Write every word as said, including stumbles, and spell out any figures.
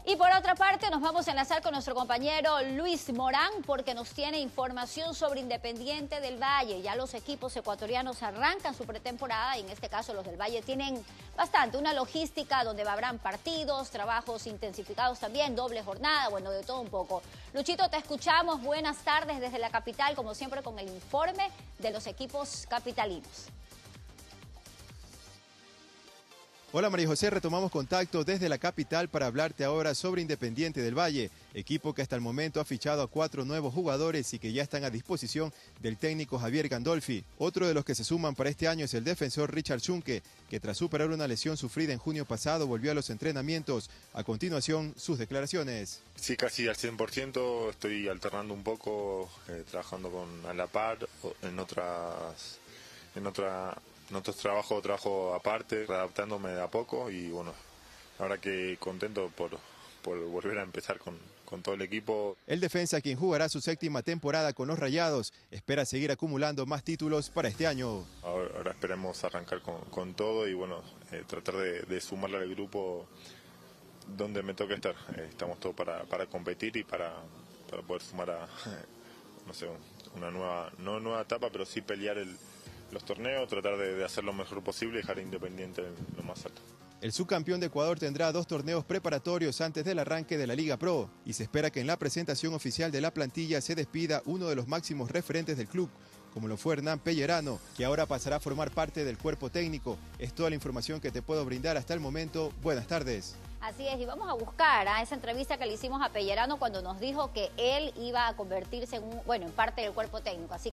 Y por otra parte, nos vamos a enlazar con nuestro compañero Luis Morán porque nos tiene información sobre Independiente del Valle. Ya los equipos ecuatorianos arrancan su pretemporada y en este caso los del Valle tienen bastante, una logística donde habrán partidos, trabajos intensificados también, doble jornada, bueno, de todo un poco. Luchito, te escuchamos. Buenas tardes desde la capital, como siempre con el informe de los equipos capitalinos. Hola María José, retomamos contacto desde la capital para hablarte ahora sobre Independiente del Valle, equipo que hasta el momento ha fichado a cuatro nuevos jugadores y que ya están a disposición del técnico Javier Gandolfi. Otro de los que se suman para este año es el defensor Richard Schunke, que tras superar una lesión sufrida en junio pasado volvió a los entrenamientos. A continuación, sus declaraciones. Sí, casi al cien por ciento, estoy alternando un poco, eh, trabajando con a la par, en otras... en otra... En otros trabajos, trabajo aparte, adaptándome de a poco y bueno, ahora que contento por, por volver a empezar con, con todo el equipo. El defensa, quien jugará su séptima temporada con los Rayados, espera seguir acumulando más títulos para este año. Ahora, ahora esperemos arrancar con, con todo y bueno, eh, tratar de, de sumarle al grupo donde me toque estar. Eh, estamos todos para, para competir y para, para poder sumar a, no sé, una nueva, no nueva etapa, pero sí pelear el los torneos, tratar de, de hacer lo mejor posible y dejar Independiente en lo más alto. El subcampeón de Ecuador tendrá dos torneos preparatorios antes del arranque de la Liga Pro y se espera que en la presentación oficial de la plantilla se despida uno de los máximos referentes del club, como lo fue Hernán Pellerano, que ahora pasará a formar parte del cuerpo técnico. Es toda la información que te puedo brindar hasta el momento. Buenas tardes. Así es, y vamos a buscar a ¿eh? esa entrevista que le hicimos a Pellerano cuando nos dijo que él iba a convertirse en, un, bueno, en parte del cuerpo técnico. Así